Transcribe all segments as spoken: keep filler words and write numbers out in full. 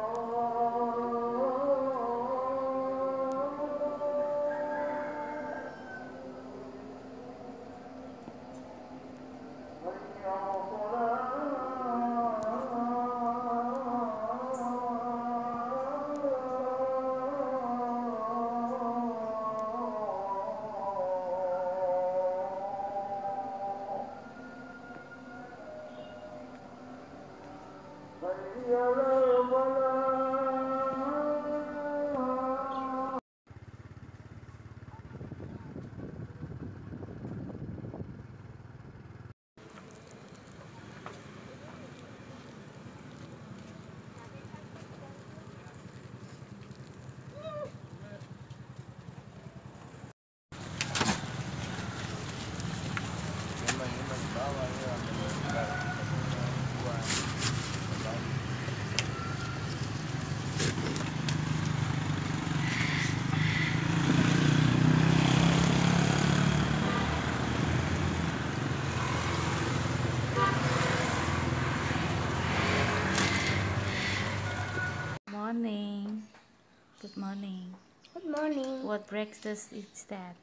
Morning. Good morning. Good morning. What breakfast is that?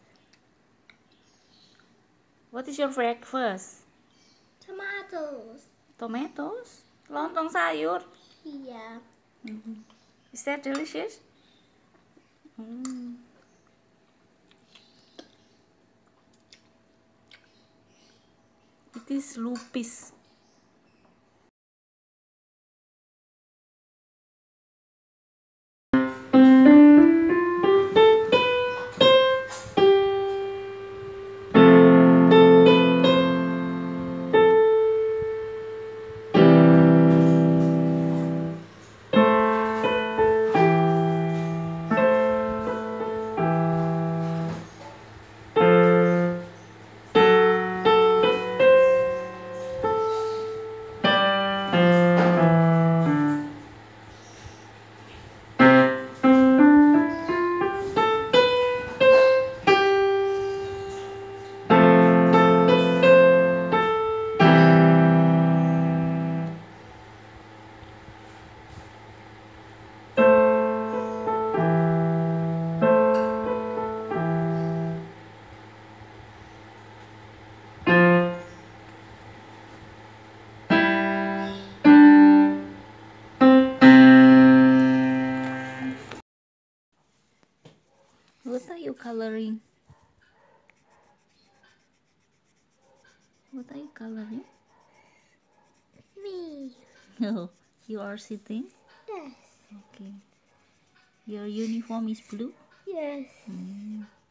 What is your breakfast? Tomatoes. Tomatoes? Lontong sayur? Yeah. Mm-hmm. Is that delicious? Mm. It is lupis. What are you coloring? What are you coloring? Me. Oh, you are sitting? Yes. Okay. Your uniform is blue? Yes. Mm.